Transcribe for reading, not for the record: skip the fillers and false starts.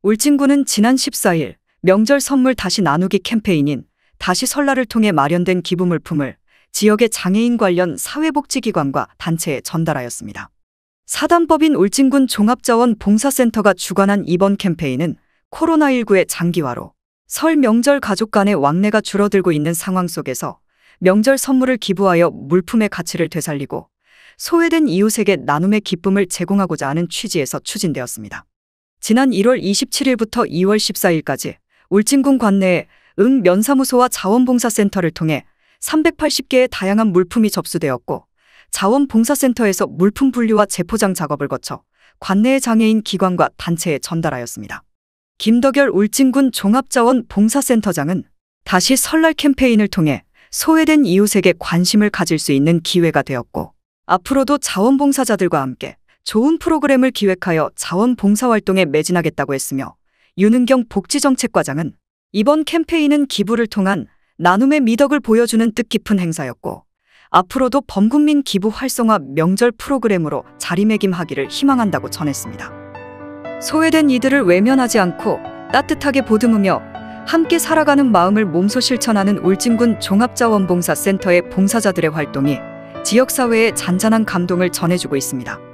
울진군은 지난 14일 명절 선물 다시 나누기 캠페인인 다시 설날을 통해 마련된 기부 물품을 지역의 장애인 관련 사회복지기관과 단체에 전달하였습니다. 사단법인 울진군 종합자원봉사센터가 주관한 이번 캠페인은 코로나19의 장기화로 설 명절 가족 간의 왕래가 줄어들고 있는 상황 속에서 명절 선물을 기부하여 물품의 가치를 되살리고 소외된 이웃에게 나눔의 기쁨을 제공하고자 하는 취지에서 추진되었습니다. 지난 1월 27일부터 2월 14일까지 울진군 관내에 면사무소와 자원봉사센터를 통해 380개의 다양한 물품이 접수되었고 자원봉사센터에서 물품 분류와 재포장 작업을 거쳐 관내의 장애인 기관과 단체에 전달하였습니다. 김덕열 울진군 종합자원봉사센터장은 다시 설날 캠페인을 통해 소외된 이웃에게 관심을 가질 수 있는 기회가 되었고 앞으로도 자원봉사자들과 함께 좋은 프로그램을 기획하여 자원봉사활동에 매진하겠다고 했으며 윤은경 복지정책과장은 이번 캠페인은 기부를 통한 나눔의 미덕을 보여주는 뜻깊은 행사였고 앞으로도 범국민 기부 활성화 명절 프로그램으로 자리매김하기를 희망한다고 전했습니다. 소외된 이들을 외면하지 않고 따뜻하게 보듬으며 함께 살아가는 마음을 몸소 실천하는 울진군 종합자원봉사센터의 봉사자들의 활동이 지역사회에 잔잔한 감동을 전해주고 있습니다.